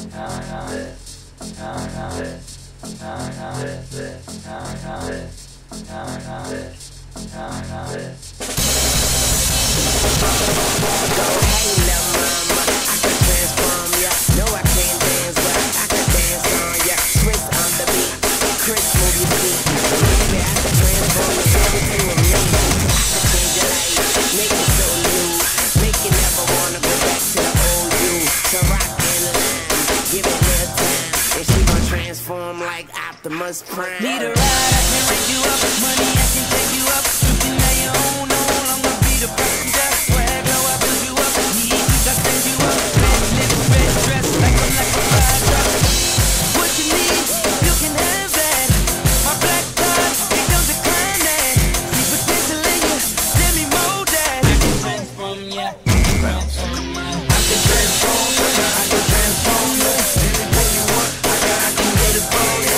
Need a ride, I can raise you up. Money, I can take you up. You now you own, I'm gonna be the passenger. Swag low, I build you up. Heat, I stand you up. Red lips, red dress, like a fire truck. What you need, you can have that. My black card, it don't decline that. See potential in you, let me mold that. I can transform ya, transform ya. I can transform ya, I can transform ya. Anything you want, I can get it for ya.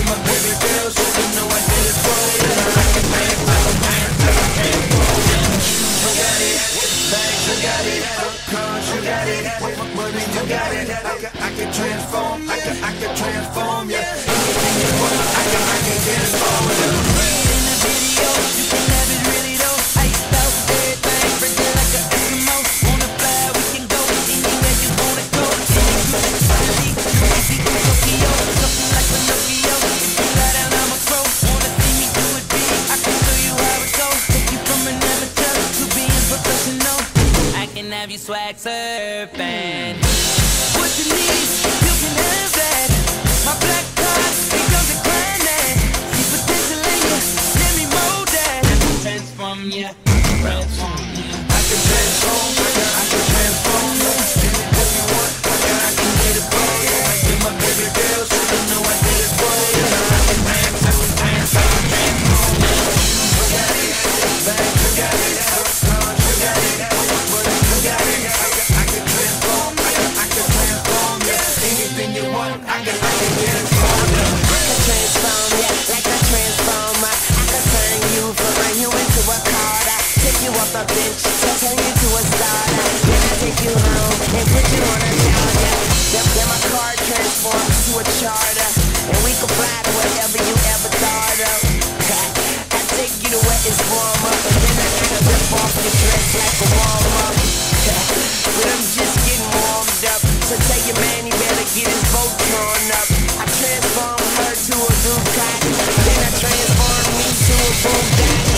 I can transform, I can transform, yeah. Anything you want, I can get it for you. In the video, you can have it really though. Iced out, everything, break it like an Eskimo. Wanna fly, we can go anywhere you wanna go. Bali, easy to Tokyo, something like Pinocchio. If you fly down, I'm a pro. Wanna see me do it big? I can show you how it goes. Take you from an amateur to being professional. I can have you swag surfing. What you need, you can have that. My black card, it don't decline that. See potential in you, let me mold that. I can transform ya, transform ya. I can transform ya, I can transform ya. Anything you want, I can get it for ya. You're my baby girl, so you know I did it for ya. I can transform ya. You got it, back, you got it, cars, you got it, money, you got it. I can transform, I can transform ya. Anything you want, I can get it for ya. I can transform ya, like a transformer. I can turn you from a human to a Carter. Take you off the bench, turn you to a starter. Then I take you home and put you on a charger. Then my car transforms to a charter, and we can fly to wherever you ever thought of. I take you to where it's warmer, and then I try to rip off your dress like a warm-up. But I'm just getting warmed up, so tell your man he better get his boat torn up. I transform her to a Ducati, then I transform me to a Bugatti.